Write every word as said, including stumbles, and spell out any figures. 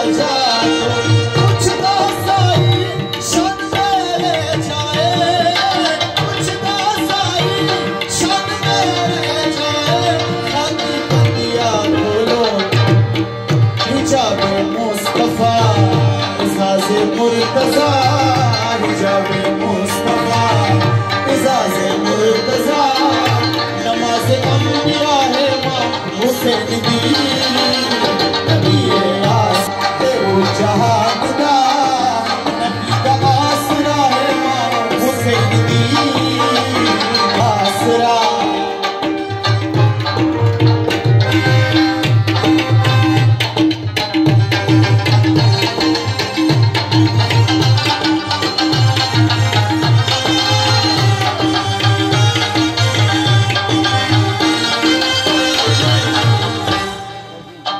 जा कुछ तो सही शन मेरे जाए, कुछ तो सही शन मेरे जाए। खाकी बंदिया बोलो हिजाबे मुस्तफा इजाज़े मुर्तज़ा, हिजाबे मुस्तफा इजाज़े मुर्तज़ा। नमाज़े अंबिया है माँ हुसैन दी, नबी आस ते जहां दा, नबी दा आसरा है माँ हुसैन दी।